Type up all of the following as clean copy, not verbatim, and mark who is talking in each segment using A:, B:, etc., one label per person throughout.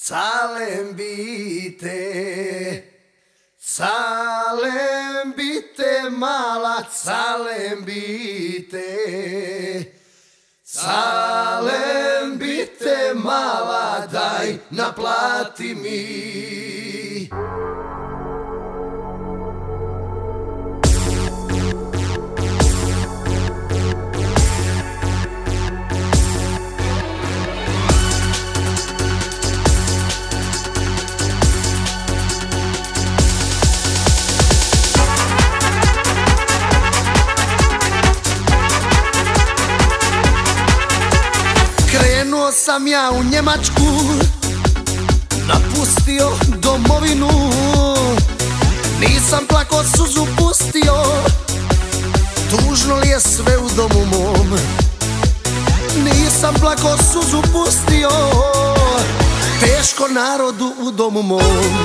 A: Calen Bite, Calen Bite, mala Calen Bite, Calen Bite, mala, daj naplati mi. Krenuo sam ja u Njemačku, napustio domovinu, nisam plako suzu pustio, tužno li je sve u domu mom. Nisam plako suzu pustio, teško narodu u domu mom.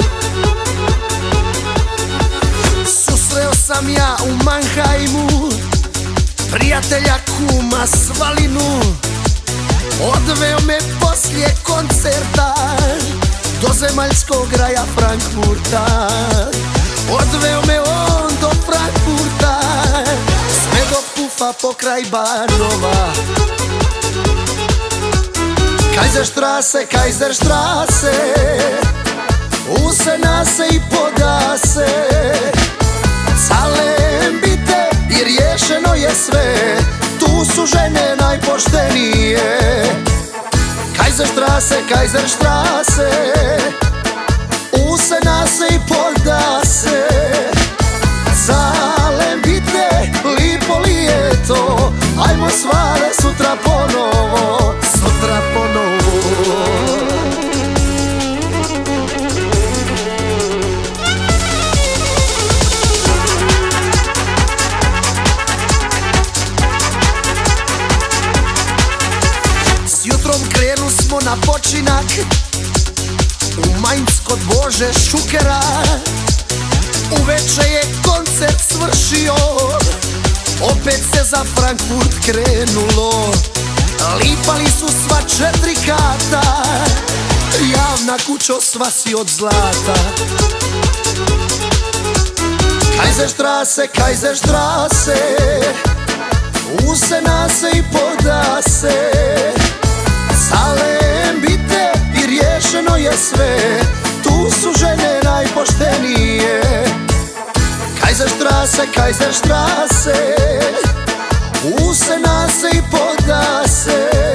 A: Susreo sam ja u Mannheimu prijatelja kuma Svalinu, odveo me poslije koncerta do zemaljskog raja Frankfurta. Odveo me on do Frankfurta, sve do Pufa pokraj Barnova. Kaiserstraße, Kaiserstraße, usena se i poda se. Calen Bite i riješeno je sve, tu su žene najpoštenije. Kaiserstraße, Kaiserstraße, usena se i poda se. Calen Bite, lipo li je to, ajmo svale sutra ponovo, sutra ponovo. Jutrom krenu smo na počinak u Mainz kod Bože Šukera. Uveče je koncert svršio, opet se za Frankfurt krenulo. Lipali su sva 4 kata, javna kućo sva si od zlata. Kaiserstraße, Kaiserstraße, usena se i poda se. Calen Bite i riješeno je sve, tu su žene najpoštenije. Kaiserstraße, Kaiserstraße, usena se i poda se.